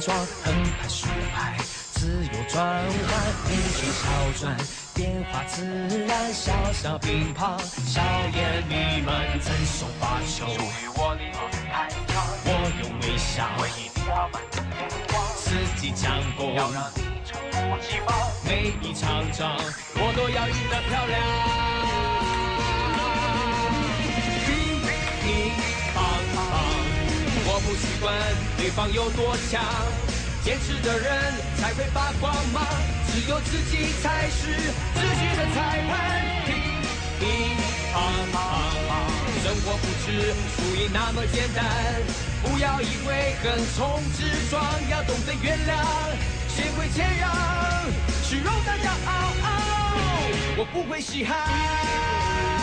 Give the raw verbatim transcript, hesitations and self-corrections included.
双，横拍竖拍，自由转弯，无球小转，变化自然，小小乒乓，笑颜弥漫，赠手把球，属于我的台场，我用微笑为你洒满的天光，四季强攻，要让你猝不及防，每一场仗我都要赢得漂亮。乒乒乓乓，我不习惯对方有多强。坚持的人才会发光芒，只有自己才是自己的裁判。乒乒乓乓，生活不止输赢那么简单，不要以为横冲直撞，要懂得原谅，学会谦让，是荣的骄傲。我不会稀罕。